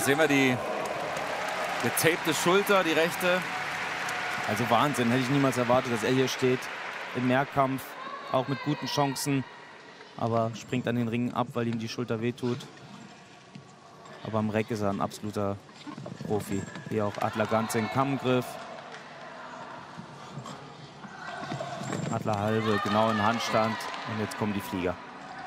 sehen wir die getapte Schulter, die rechte. Also Wahnsinn, hätte ich niemals erwartet, dass er hier steht. Im Mehrkampf, auch mit guten Chancen. Aber springt an den Ringen ab, weil ihm die Schulter wehtut. Aber am Reck ist er ein absoluter Profi. Hier auch Adler Ganze im Kammgriff. Adler halbe, genau in Handstand. Und jetzt kommen die Flieger.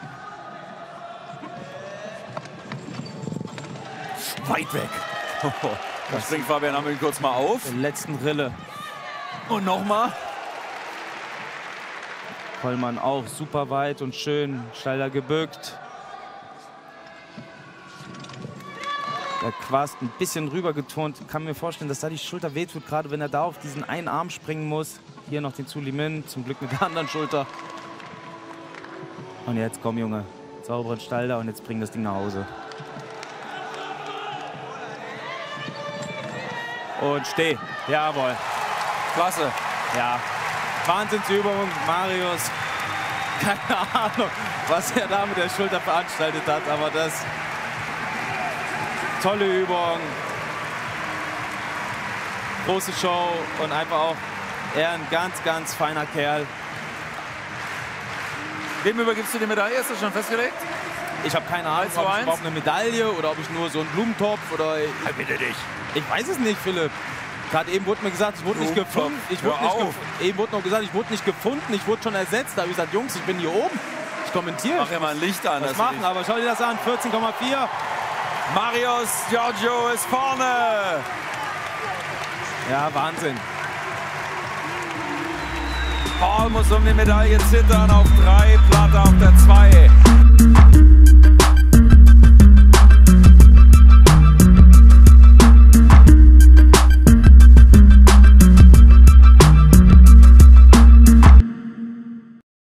Weit weg. Da springt Fabian Hameln kurz mal auf. Den letzten Rille. Und nochmal. Kollmann auch super weit und schön. Steiler gebückt. Der Quast ein bisschen rüber geturnt. Kann mir vorstellen, dass da die Schulter wehtut, gerade wenn er da auf diesen einen Arm springen muss. Hier noch den Sulimin, zum Glück mit der anderen Schulter. Und jetzt komm, Junge. Sauberen Stalder und jetzt bring das Ding nach Hause. Und steh. Jawohl. Klasse. Ja. Wahnsinnsübung, Marius. Keine Ahnung, was er da mit der Schulter veranstaltet hat, aber das... Tolle Übung. Große Show und einfach auch er ein ganz, ganz feiner Kerl. Wem übergibst du die Medaille? Ist das schon festgelegt? Ich habe keine Ahnung, ob ich überhaupt eine Medaille oder ob ich nur so einen Blumentopf oder... Bitte dich. Ich weiß es nicht, Philipp. Gerade eben wurde mir gesagt, ich wurde nicht gefunden. Eben wurde noch gesagt, ich wurde nicht gefunden. Ich wurde schon ersetzt. Da habe ich gesagt, Jungs, ich bin hier oben. Ich kommentiere. Mach ja mal ein Licht an. Was machen, aber schau dir das an. 14,4. Marius Giorgio ist vorne. Ja, Wahnsinn. Paul muss um die Medaille zittern auf 3, Platte auf der 2.